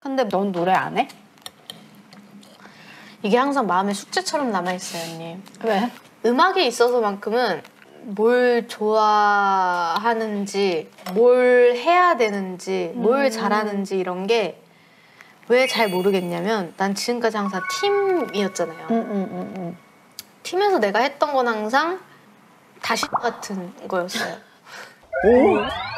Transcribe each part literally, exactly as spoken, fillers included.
근데 넌 노래 안 해? 이게 항상 마음의 숙제처럼 남아있어요, 언니. 왜? 음악에 있어서만큼은 뭘 좋아하는지, 뭘 해야 되는지, 뭘 음. 잘하는지 이런 게 왜 잘 모르겠냐면 난 지금까지 항상 팀이었잖아요. 음, 음, 음, 음. 팀에서 내가 했던 건 항상 다시 같은 거였어요. 오?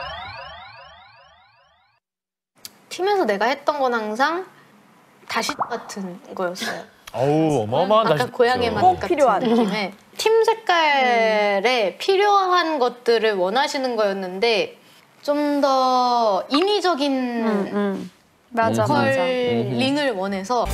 팀에서 내가 했던 건 항상 다시 같은 거였어요. 어우, 어마어마한 아까 다시. 고향의 맛 꼭 같은 필요한. 느낌의 팀 색깔에 음. 필요한 것들을 원하시는 거였는데 좀 더 인위적인 음, 음. 맞아, 맞아. 컬링을 원해서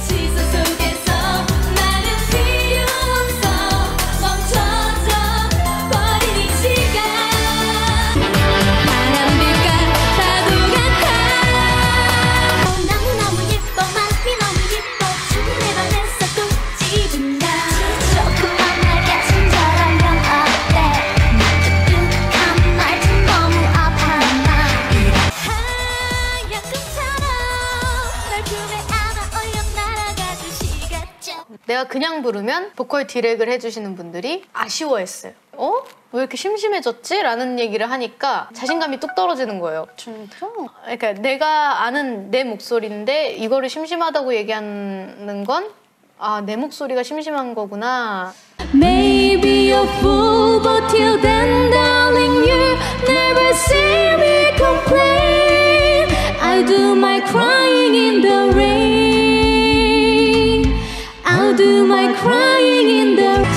내가 그냥 부르면 보컬 디렉을 해주시는 분들이 아쉬워했어요. 어? 왜 이렇게 심심해졌지? 라는 얘기를 하니까 자신감이 뚝 떨어지는 거예요. 진짜? 그러니까 내가 아는 내 목소리인데 이거를 심심하다고 얘기하는 건 아, 내 목소리가 심심한 거구나. Maybe you're fool, but till then, darling, you never see me complain. I do my crying in the rain. I'll do my crying in the rain.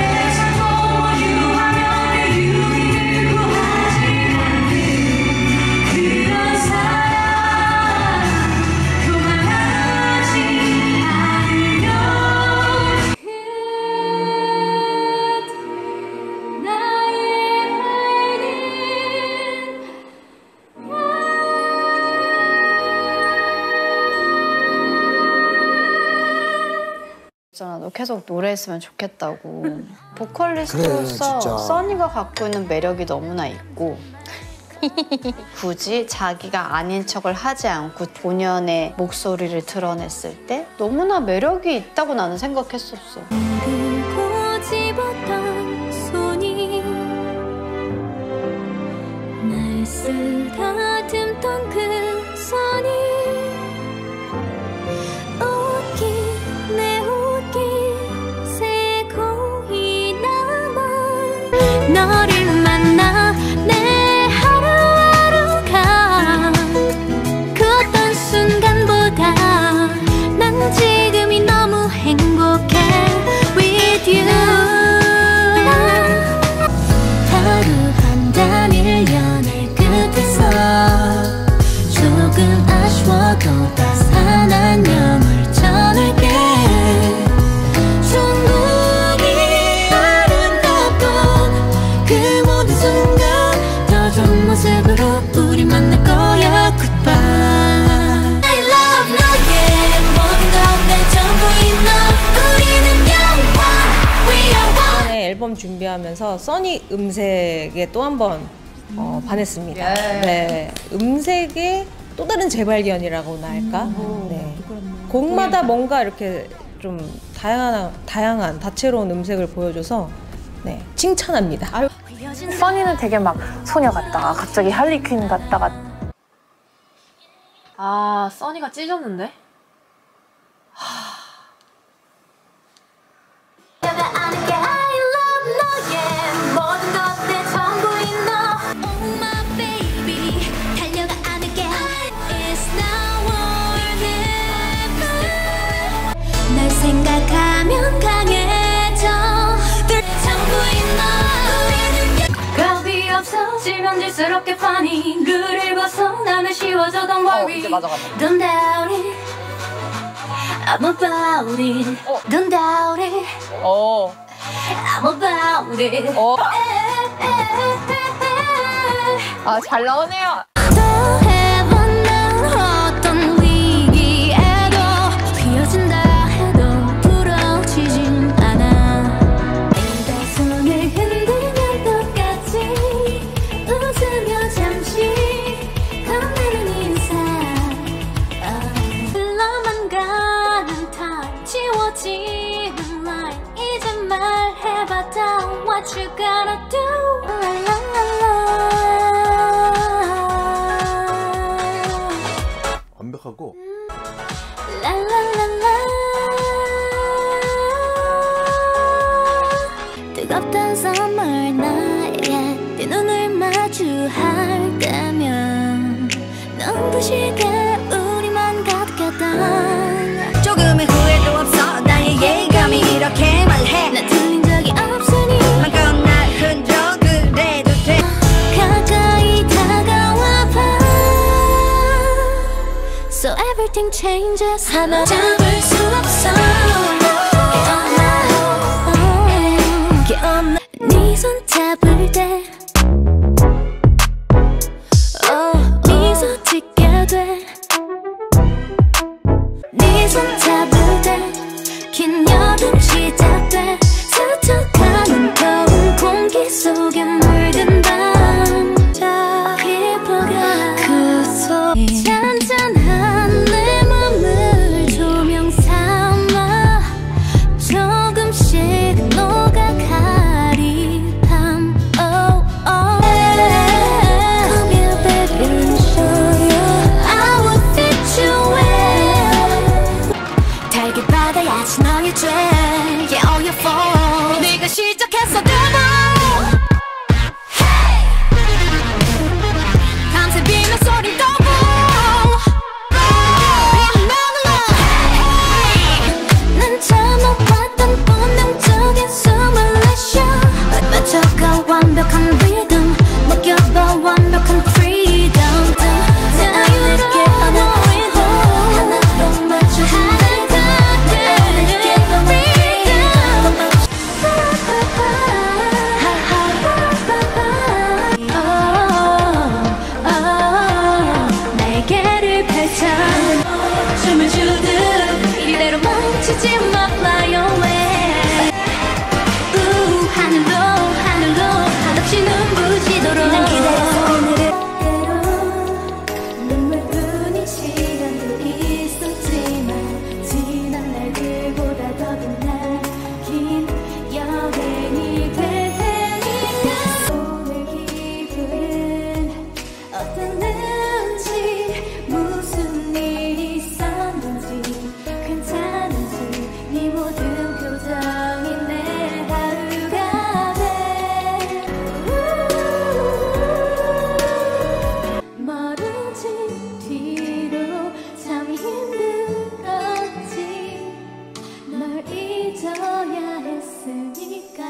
있잖아, 너 계속 노래했으면 좋겠다고. 보컬리스트로서 그래, 써니가 갖고 있는 매력이 너무나 있고 굳이 자기가 아닌 척을 하지 않고 본연의 목소리를 드러냈을 때 너무나 매력이 있다고 나는 생각했었어. 들고 집었던 손이 날 쓰다듬던 그 손이 웃긴 내 웃긴 새 고이 남아 너를 만나 내 하루하루가 그 어떤 순간보다 난 지금이 너무 행복해 with you. 하루 한단일 연애 끝에서 조금 아쉬워도 따스한 안녕을 전할게. 충분히 아름답고 그 모든 순간 더 좋은 모습으로 우리 만날 거야. Goodbye. I love 너의 모든 것 내 전부인 너. 우리는 영원 We are one. 이번에 앨범 준비하면서 써니 음색에 또 한 번 어, 반했습니다. 네, 음색의 또 다른 재발견이라고나 할까? 네. 곡마다 뭔가 이렇게 좀 다양한 다양한 다채로운 음색을 보여줘서 네, 칭찬합니다. 써니는 되게 막 소녀 같다가 갑자기 할리퀸 같다가. 아, 써니가 찢었는데? 날 생각하면 강해져. 전부인 너. 겁이 없어지면 질스럽게 funny. 룰을 벗어나면 쉬워져. Don't worry. 어, 이제 맞아, 맞아. Don't doubt it. I'm about it. 어. Don't doubt it. 어. I'm about it. 어. 아, 잘 나오네요. 또 해보는 어떤 위기에도 휘어진다 해도 부러지진 않아. 내 손을 흔들면 똑같이 웃으며 잠시 건네는 인사. what you gonna do. La, la, la, la. 완벽하고. La, la, la, la. 뜨겁던 선물 나에게 네 눈을 마주할 때면 눈부시게 우리만 가득했던 조금의 후회도 없어 나의 예감이 이렇게 말해 난 틀린 적이 없으니 마음껏 날 흔들어 그래도 돼 가까이 다가와봐 So everything changes 하나 잡을 수 없어 네 손 잡을 때 미소 짓게 돼 네 손 잡을 때 긴 여름 시작돼 스쳐가는 더운 공기 속에 물든 밤 피부가 그 소리 잔잔한 내 맘을 조명 삼아 조금씩 녹아가리 밤 oh, oh. Come here baby let me show you I will fit you well 달게 받아야지 너의 죄 Yeah all your fault 네가 시작했어 대박 밤새 비명 소리 떠고 난 참아왔던 본능적인 숨을 내쉬어 맞춰가 완벽한 리듬 느껴봐 완벽한 freedom 자유롭게 하는 rhythm 하나로 맞춰 하나가 되게 freedom 날개를 펼쳐 춤을 추듯 이대로 멈추지 마 fly away 우 하늘로 하늘로 한없이 눈부시도록 난 기다렸어 오늘을 눈물뿐인 시간도 있었지만 지난 날들보다 더 빛난 긴 여행이 될 테니까 오늘 기분은 어땠는지 무슨 일이 있었는지 괜찮은지 네 모든 표정이 내 하루가 돼 멀어진 뒤로 참 힘들었지 널 잊어야 했으니까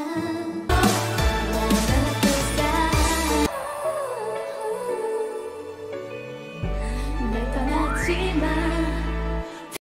날 떠났지만